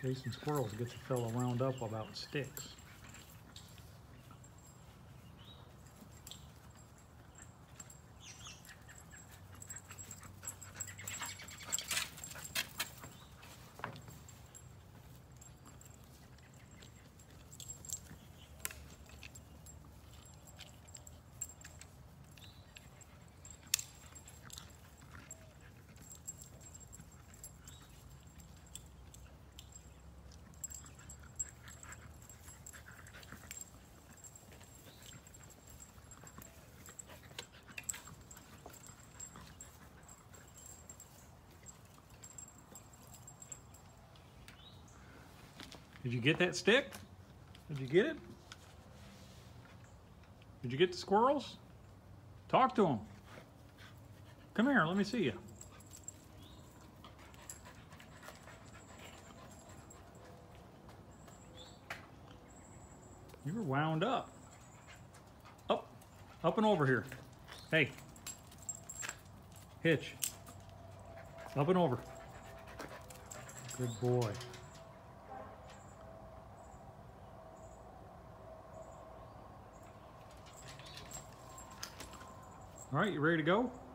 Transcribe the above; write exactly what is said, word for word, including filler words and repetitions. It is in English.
Chasing squirrels gets a fellow wound up about sticks. Did you get that stick? Did you get it? Did you get the squirrels? Talk to them. Come here, let me see you. You were wound up. Up, up and over here. Hey, Hitch. Up and over. Good boy. All right, you ready to go?